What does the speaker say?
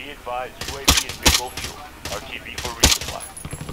Be advised, UAV is bingo fuel. RTB for resupply.